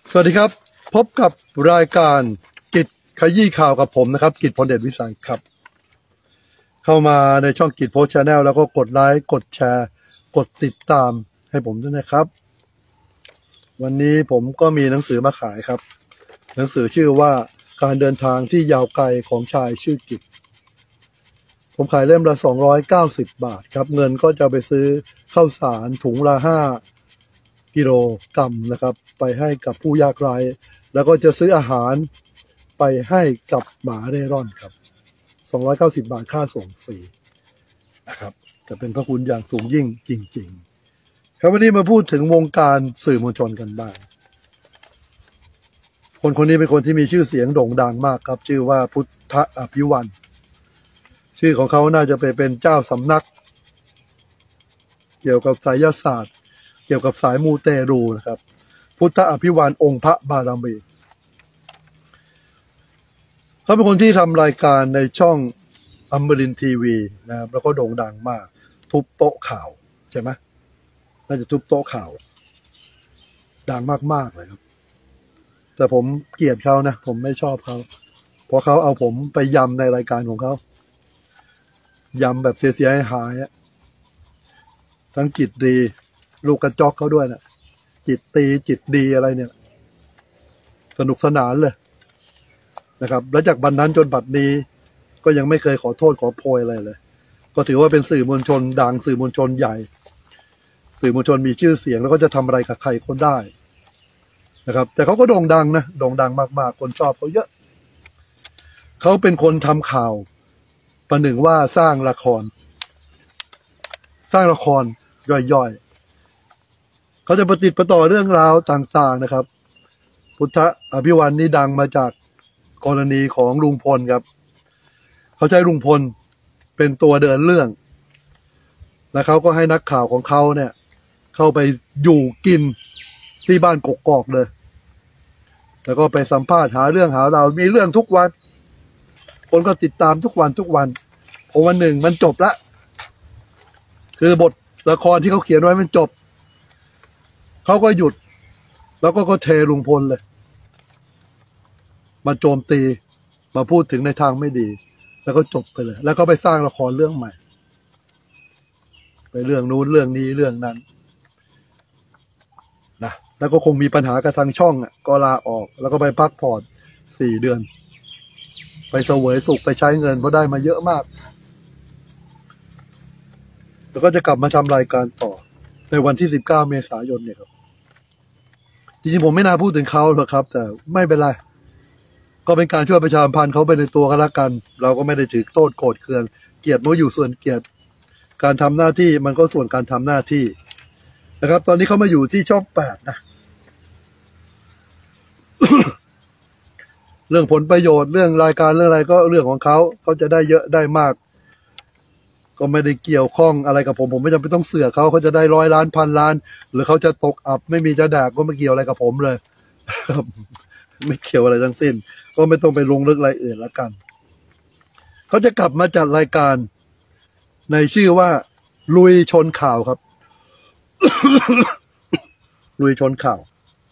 สวัสดีครับพบกับรายการกิจขยี้ข่าวกับผมนะครับกิจพลเดชวิสัยครับเข้ามาในช่องกิจโพสต์ชาแนลแล้วก็กดไลค์กดแชร์กดติดตามให้ผมด้วยนะครับวันนี้ผมก็มีหนังสือมาขายครับหนังสือชื่อว่าการเดินทางที่ยาวไกลของชายชื่อกิจผมขายเล่มละ290 บาทครับเงินก็จะไปซื้อข้าวสารถุงละ5 กิโลกรัมนะครับไปให้กับผู้ยากไร้แล้วก็จะซื้ออาหารไปให้กับหมาเร่ร่อนครับ290 บาทค่าส่งฟรีนะครับจะเป็นพระคุณอย่างสูงยิ่งจริงๆครับวันนี้มาพูดถึงวงการสื่อมวลชนกันบ้างคนนี้เป็นคนที่มีชื่อเสียงโด่งดังมากครับชื่อว่าพุทธอภิวันชื่อของเขาน่าจะไปเป็นเจ้าสำนักเกี่ยวกับไสยศาสตร์เกี่ยวกับสายมูเตรูนะครับพุทธอภิวันองค์พระบารมีเขาเป็นคนที่ทำรายการในช่องอมรินทร์ทีวีนะครับแล้วก็โด่งดังมากทุบโต๊ะข่าวใช่ไหมน่าจะทุบโต๊ะข่าวดังมากๆเลยครับแต่ผมเกลียดเขานะผมไม่ชอบเขาเพราะเขาเอาผมไปยำในรายการของเขายำแบบเสียหายๆทั้งจิตดีลูกกระจอกเขาด้วยนะจิตตีจิตดีอะไรเนี่ยสนุกสนานเลยนะครับแล้วจากบัดนั้นจนบัดนี้ก็ยังไม่เคยขอโทษขอโพยอะไรเลยก็ถือว่าเป็นสื่อมวลชนดังสื่อมวลชนใหญ่สื่อมวลชนมีชื่อเสียงแล้วก็จะทำอะไรกับใครคนได้นะครับแต่เขาก็โด่งดังนะโด่งดังมากๆคนชอบเขาเยอะเขาเป็นคนทำข่าวประหนึ่งว่าสร้างละครย่อยๆเขาจะประติดประต่อเรื่องราวต่างๆนะครับพุทธอภิวันนี่ดังมาจากกรณีของลุงพลครับเขาใช้ลุงพลเป็นตัวเดินเรื่องแล้วเขาก็ให้นักข่าวของเขาเนี่ยเข้าไปอยู่กินที่บ้านกกอกเลยแล้วก็ไปสัมภาษณ์หาเรื่องหาราวมีเรื่องทุกวันคนก็ติดตามทุกวันพอวันหนึ่งมันจบละคือบทละครที่เขาเขียนไว้มันจบเขาก็หยุดแล้วก็เทลุงพลเลยมาโจมตีมาพูดถึงในทางไม่ดีแล้วก็จบไปเลยแล้วก็ไปสร้างละครเรื่องใหม่ไปเรื่องนู้นเรื่องนี้เรื่องนั้นนะแล้วก็คงมีปัญหากับทางช่องก็ลาออกแล้วก็ไปพักผ่อน4 เดือนไปเสวยสุขไปใช้เงินเพราะได้มาเยอะมากแล้วก็จะกลับมาทำรายการต่อในวันที่19 เมษายนเนี่ยครับจริงๆผมไม่น่าพูดถึงเขาหรอกครับแต่ไม่เป็นไรก็เป็นการช่วยประชาสัมพันธ์เขาไปในตัวกันละกันเราก็ไม่ได้ถือโทษโกรธเคืองเกลียดมันอยู่ส่วนเกลียดการทำหน้าที่มันก็ส่วนการทำหน้าที่นะครับตอนนี้เขามาอยู่ที่ช่อง 8นะ เรื่องผลประโยชน์เรื่องรายการเรื่องอะไรก็เรื่องของเขาจะได้เยอะได้มากก็ไม่ได้เกี่ยวข้องอะไรกับผมไม่จำเป็นต้องเสือกเขาจะได้100 ล้านพันล้านหรือเขาจะตกอับไม่มีจะแดกก็ไม่เกี่ยวอะไรกับผมเลย ไม่เกี่ยวอะไรทั้งสิ้นก็ไม่ต้องไปลงลึกรายอื่นละกันเขาจะกลับมาจัดรายการในชื่อว่าลุยชนข่าวครับ ลุยชนข่าว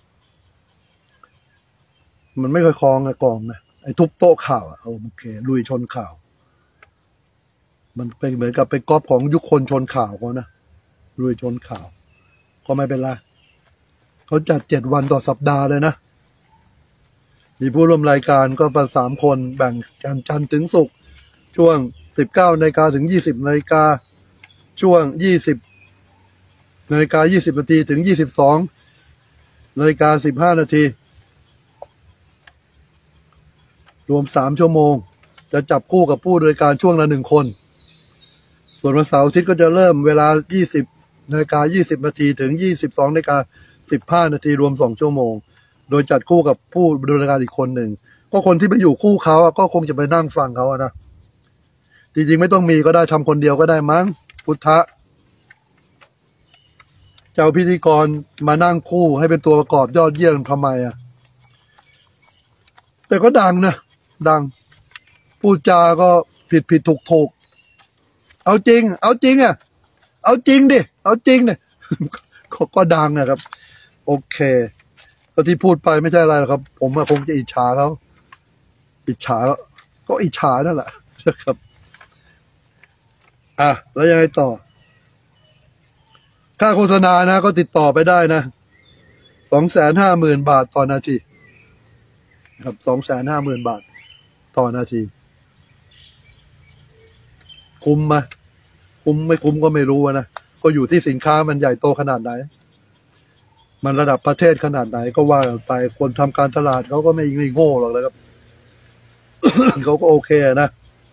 มันไม่ค่อยคล้องกองนะไอ้ทุบโต๊ะข่าวโอเคลุยชนข่าวมันเป็นเหมือนกับไปก๊อปของยุคคนชนข่าวเขานะลุยชนข่าวก็ไม่เป็นไรเขาจัด7 วันต่อสัปดาห์เลยนะมีผู้ร่วมรายการก็ประมาณ3 คนแบ่งกันจันทร์ถึงศุกร์ช่วง 19 นาฬิกาถึง 20 นาฬิกาช่วง 20 นาฬิกา 20 นาทีถึง 22 นาฬิกา 15 นาทีรวม3 ชั่วโมงจะจับคู่กับผู้ดำเนินการช่วงละ1 คนส่วนวันเสาร์อาทิตย์ก็จะเริ่มเวลา 20 นาฬิกา 20 นาทีถึง 22 นาฬิกา 15 นาทีรวม2 ชั่วโมงโดยจัดคู่กับผู้ดำเนินการอีกคนหนึ่งก็คนที่ไปอยู่คู่เขาก็คงจะไปนั่งฟังเขานะจริงๆไม่ต้องมีก็ได้ทำคนเดียวก็ได้มั้งพุทธะเจ้าพิธีกรมานั่งคู่ให้เป็นตัวประกอบยอดเยี่ยมทำไมแต่ก็ดังนะดังพูดจาก็ผิดถูกเอาจริงเอาจริงดิเอาจริงเนี่ยก็ดังนะครับโอเคก็ที่พูดไปไม่ใช่อะไรหรอกครับ ผมคงจะอิจฉาเขาอิจฉาก็อิจฉานั่นแหละนะครับแล้วยังไงต่อค่าโฆษณานะก็ติดต่อไปได้นะ250,000 บาทต่อนาทีครับ250,000 บาทต่อนาทีคุ้มไหมคุ้มไม่คุ้มก็ไม่รู้นะก็อยู่ที่สินค้ามันใหญ่โตขนาดไหนมันระดับประเทศขนาดไหนก็ว่าไปคนทำการตลาดเขาก็ไม่โง่หรอกนะครับ เขาก็โอเคนะ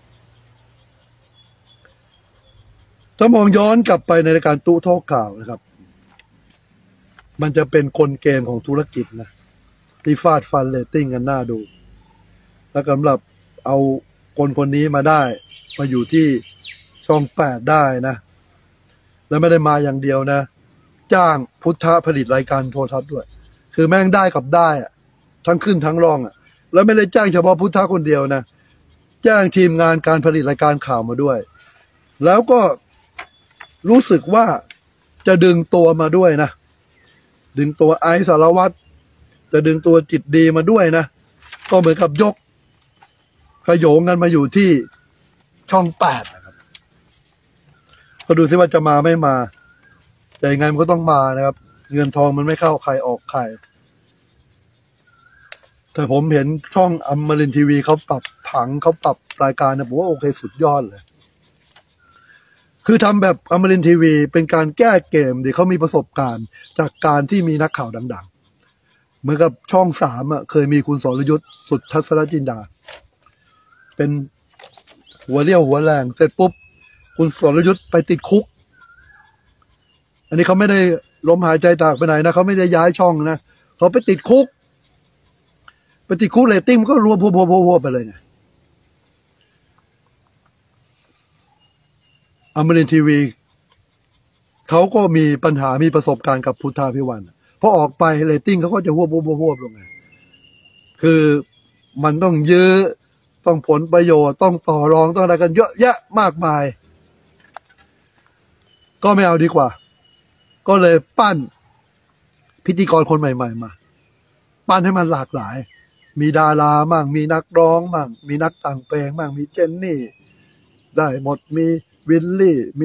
ถ้ามองย้อนกลับไปในรายการตู้ท่อข่าวนะครับมันจะเป็นกลเกมของธุรกิจนะที่ฟาดฟันเรตติ้งกันหน้าดูแล้วสำหรับเอาคนนี้มาได้มาอยู่ที่ช่อง8ได้นะแล้วไม่ได้มาอย่างเดียวนะจ้างพุทธผลิตรายการโทรทัศน์ด้วยคือแม่งได้กับได้อะทั้งขึ้นทั้งรองอะแล้วไม่ได้จ้างเฉพาะพุทธคนเดียวนะจ้างทีมงานการผลิตรายการข่าวมาด้วยแล้วก็รู้สึกว่าจะดึงตัวมาด้วยนะดึงตัวไอซ์สารวัตรจะดึงตัวจิตดีมาด้วยนะก็เหมือนกับยกขโยงกันมาอยู่ที่ช่อง8นะครับก็ดูซิว่าจะมาไม่มาแต่ยังไงมันก็ต้องมานะครับเงินทองมันไม่เข้าใครออกใครแต่ผมเห็นช่องอมรินทร์ทีวีเขาปรับผังเขาปรับรายการนะผมว่าโอเคสุดยอดเลยคือทำแบบอมรินทร์ทีวีเป็นการแก้เกมที่เขามีประสบการณ์จากการที่มีนักข่าวดังๆเหมือนกับช่อง3เคยมีคุณสรยุทธสุทธัศนจินดาเป็นหัวเรี่ยวหัวแรงเสร็จปุ๊บคุณสรยุทธไปติดคุกอันนี้เขาไม่ได้ล้มหายใจตากไปไหนนะเขาไม่ได้ย้ายช่องนะเขาไปติดคุกเรตติ้งมันก็รวมพัวไปเลยไงอมรินทร์ทีวีเขาก็มีปัญหามีประสบการณ์กับพุทธาภิวันพอออกไปเรตติ้งเขาก็จะหัวลงไงคือมันต้องยื้อต้องผลประโยชน์ต้องต่อรองต้องอะไรกันเยอะแยะมากมายก็ไม่เอาดีกว่าก็เลยปั้นพิธีกรคนใหม่ๆมาปั้นให้มันหลากหลายมีดารามั่งมีนักร้องมั่งมีนักแต่งเพลงมั่งมีเจนนี่ได้หมดมีวิลลี่มี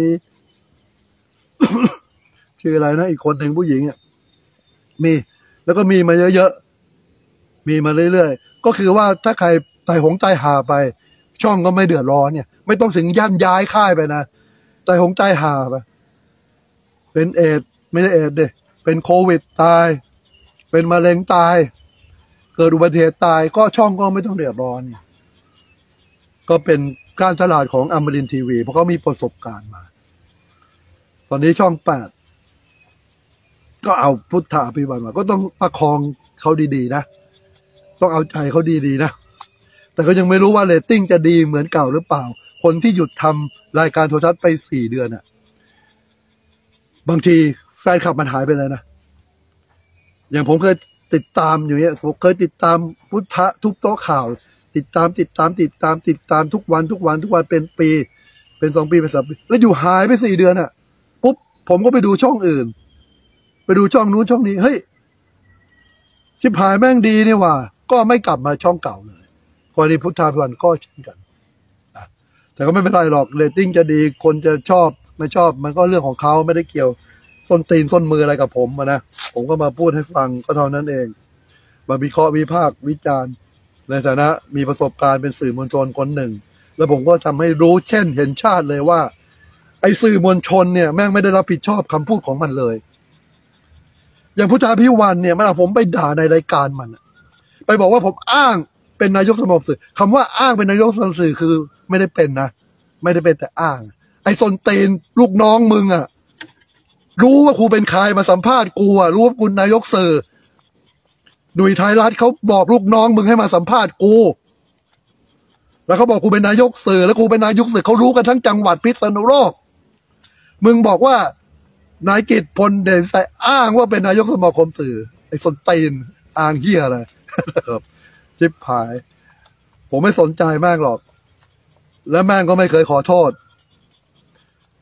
ชื่ออะไรนะอีกคนหนึ่งผู้หญิงมีแล้วก็มีมาเยอะๆมีมาเรื่อยๆก็คือว่าถ้าใครใจหงใจหาไปช่องก็ไม่เดือดร้อนเนี่ยไม่ต้องถึงย้ายค่ายไปนะใจหงใจหาไปเป็นเอดไม่ใช่เอดดิเป็นโควิดตายเป็นมะเร็งตายเกิดอุบัติเหตุตายก็ช่องก็ไม่ต้องเดือดร้อนก็เป็นการตลาดของอมรินทร์ทีวีเพราะเขามีประสบการณ์มาตอนนี้ช่อง8ก็เอาพุทธอภิวันมาก็ต้องประคองเขาดีๆนะต้องเอาใจเขาดีๆนะแต่ก็ยังไม่รู้ว่าเรตติ้งจะดีเหมือนเก่าหรือเปล่าคนที่หยุดทำรายการโทรทัศน์ไป4 เดือนบางทีแฟนคลับมันหายไปเลยนะอย่างผมเคยติดตามอยู่เนี่ยผมเคยติดตามพุทธะทุกโต๊ะข่าวติดตามทุกวันเป็นปีเป็น2 ปีเป็น3 ปีแล้วอยู่หายไป4 เดือนปุ๊บผมก็ไปดูช่องอื่นไปดูช่องนู้นช่องนี้เฮ้ยชิบหายแม่งดีนี่ว่าก็ไม่กลับมาช่องเก่าเลยกรณีพุทธาภิวันก็เช่นกันแต่ก็ไม่เป็นไรหรอกเรตติ้งจะดีคนจะชอบไม่ชอบมันก็เรื่องของเขาไม่ได้เกี่ยวส้นตีนส้นมืออะไรกับผมนะผมก็มาพูดให้ฟังก็เท่านั้นเองมาวิเคราะห์วิพากษ์วิจารณ์ในฐานะมีประสบการณ์เป็นสื่อมวลชนคนหนึ่งแล้วผมก็ทำให้รู้เช่นเห็นชาติเลยว่าไอ้สื่อมวลชนเนี่ยแม่งไม่ได้รับผิดชอบคำพูดของมันเลยอย่างพุทธาภิวันเนี่ยมันเอาผมไปด่าในรายการมันไปบอกว่าผมอ้างเป็นนายกสมาคมสื่อคำว่าอ้างเป็นนายกสมาคมสื่อคือไม่ได้เป็นนะไม่ได้เป็นแต่อ้างไอ้ส้นตีนลูกน้องมึงรู้ว่ากูเป็นใครมาสัมภาษณ์กูรู้ว่าคุณนายกสื่อดุยไทยรัฐเขาบอกลูกน้องมึงให้มาสัมภาษณ์กูแล้วเขาบอกกูเป็นนายกสื่อแล้วกูเป็นนายกสื่อเขารู้กันทั้งจังหวัดพิษณุโลกมึงบอกว่านายกิตพลเด่นใส่อ้างว่าเป็นนายกสมาคมสื่อไอ้ส้นตีนอ้างเหี้ยอะไรครับชิบหายผมไม่สนใจแม่งหรอกและแม่งก็ไม่เคยขอโทษ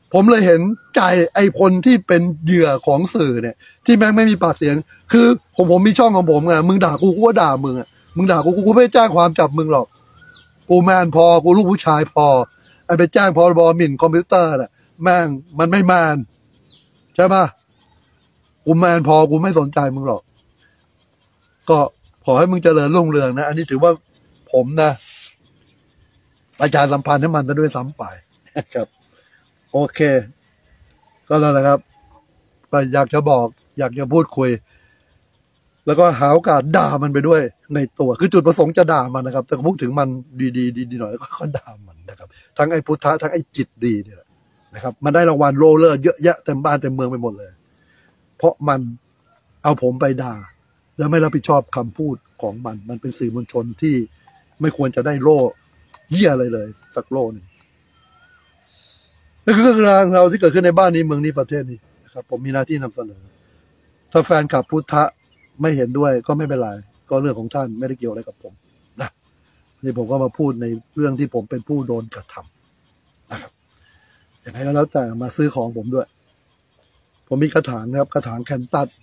ผมเลยเห็นใจไอ้คนที่เป็นเหยื่อของสื่อเนี่ยที่แม่งไม่มีปากเสียงคือผมมีช่องของผมไงมึงด่ากูก็ด่ามึงอ่ะมึงด่ากูไม่แจ้งความจับมึงหรอกกูแมนพอกูลูกผู้ชายพอไอ้ไปแจ้งพรบหมิ่นคอมพิวเตอร์น่ะแม่งมันไม่แมนใช่ปะกูแมนพอกูไม่สนใจมึงหรอกก็ขอให้มึงเจริญรุ่งเรืองนะอันนี้ถือว่าผมนะประชาสัมพันธ์ให้มันด้วยซ้ำไปครับโอเคก็แล้วนะครับก็อยากจะบอกอยากจะพูดคุยแล้วก็หาโอกาสด่ามันไปด้วยในตัวคือจุดประสงค์จะด่ามันนะครับแต่พูดถึงมันดีหน่อยก็ด่ามันนะครับทั้งไอ้พุทธะทั้งไอ้จิตดีเนี่ยนะครับมันได้รางวัลโรลเลอร์เยอะแยะเต็มบ้านเต็มเมืองไปหมดเลยเพราะมันเอาผมไปด่าแล้วไม่รับผิดชอบคำพูดของมันเป็นสื่อมวลชนที่ไม่ควรจะได้โล่เหี้ยอะไรเลยสักโล่นึงนั่นคือเรื่องราวเราที่เกิดขึ้นในบ้านนี้เมืองนี้ประเทศนี้นะครับผมมีหน้าที่นำเสนอถ้าแฟนคลับพุทธะไม่เห็นด้วยก็ไม่เป็นไรก็เรื่องของท่านไม่ได้เกี่ยวอะไรกับผมนะนี่ผมก็มาพูดในเรื่องที่ผมเป็นผู้โดนกระทำนะครับอย่างไรก็แล้วแต่มาซื้อของผมด้วยผมมีกระถางนะครับกระถางแคนตัส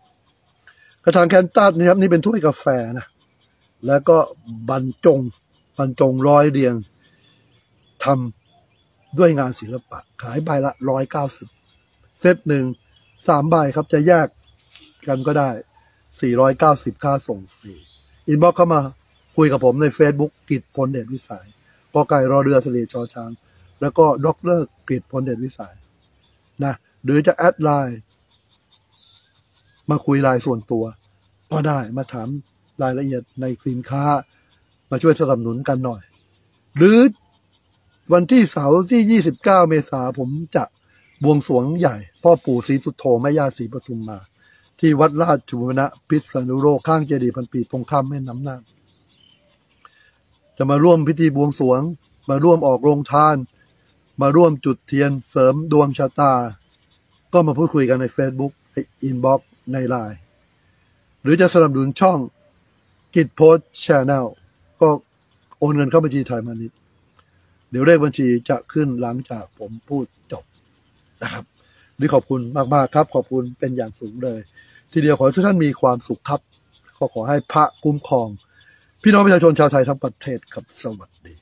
นะครับนี่เป็นถ้วยกาแฟนะแล้วก็บรรจงร้อยเรียงทำด้วยงานศิลปะขายใบละ190เซตหนึ่ง3ใบครับจะแยกกันก็ได้490ค่าส่งฟรีอินบ็อกเข้ามาคุยกับผมใน Facebook กฤษพลเดชวิสัยกไก่รอเรือสลีชอช้างแล้วก็ดร.กฤษพลเดชวิสัยนะหรือจะแอดไลน์มาคุยไลน์ส่วนตัวก็ได้มาถามรายละเอียดในสินค้ามาช่วยสนับสนุนกันหน่อยหรือวันที่เสาร์ที่29เมษายนผมจะบวงสรวงใหญ่พ่อปู่ศรีสุโธแม่ย่าศรีปทุมมาที่วัดราชบุรณะพิษณุโลกข้างเจดีย์พันปีตรงข้ามแม่น้ำน่านจะมาร่วมพิธีบวงสรวงมาร่วมออกโรงทานมาร่วมจุดเทียนเสริมดวงชะตาก็มาพูดคุยกันใน Facebook ในอินบ็อกซ์ในไลน์หรือจะสนับสนุนช่องกิจโพสต์แชนแนลก็โอนเงินเข้าบัญชีไทยพาณิชย์เดี๋ยวเลขบัญชีจะขึ้นหลังจากผมพูดจบนะครับนี่ขอบคุณมากๆครับขอบคุณเป็นอย่างสูงเลยทีเดียวขอให้ทุกท่านมีความสุขครับขอให้พระคุ้มครองพี่น้องประชาชนชาวไทยทั้งประเทศครับสวัสดี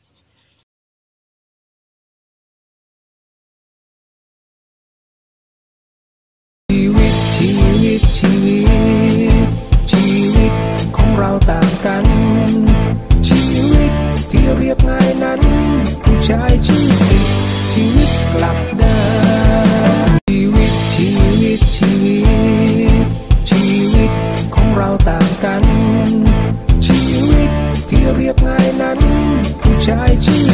ชีวิตของเราต่างกันชีวิตที่เรียบง่ายนั้นผู้ชายชื่อติดชีวิตกลับด้านชีวิตของเราต่างกันชีวิตที่เรียบง่ายนั้นผู้ชายชื่อ